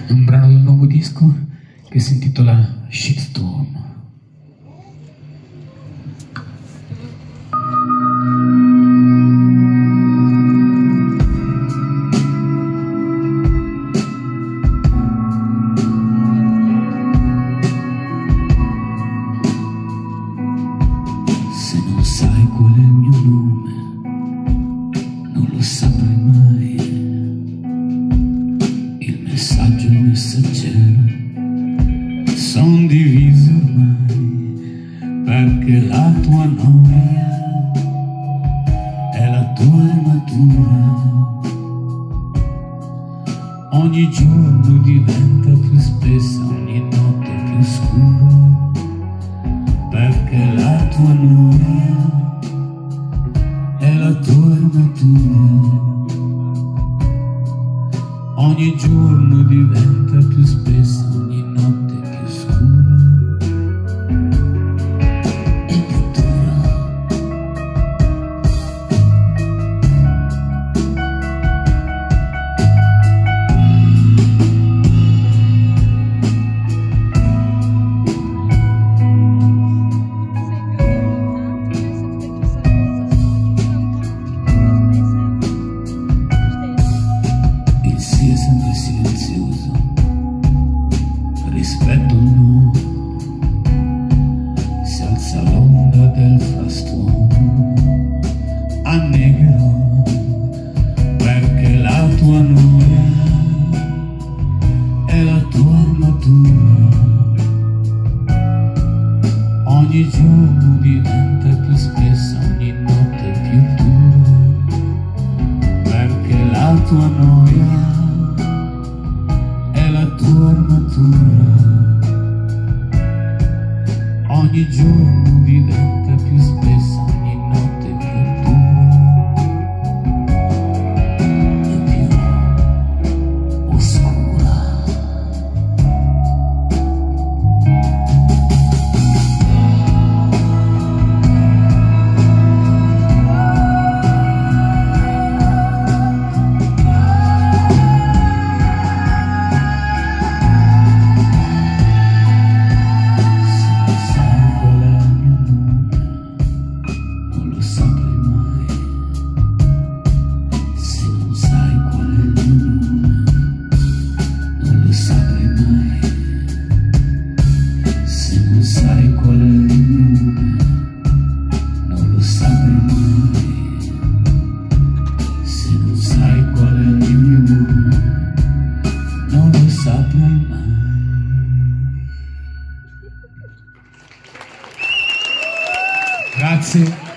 È un brano del nuovo disco che si intitola Shitstorm. Se non sai qual è il mio nome, non lo saprai mai. Il messaggio e il messaggero son divisi ormai, perché la tua noia è la tua armatura. Ogni giorno diventa più spessa, ogni notte più scura, perché la tua noia è la tua armatura. Ogni giorno diventa più spessa, ogni notte più scura e più dura. Il sì è sempre silenzioso rispetto al no, si alza l'onda del frastuono, annegherò, perché la tua noia è la tua armatura. Ogni giorno diventa più spessa, ogni notte più dura, perché la tua noia è la tua armatura. Ogni giorno diventa più spessa, ogni notte più dura e più oscura. Sai qual è il mio nome, non lo saprai mai. Se non sai qual è il mio nome, non lo saprai mai. Grazie.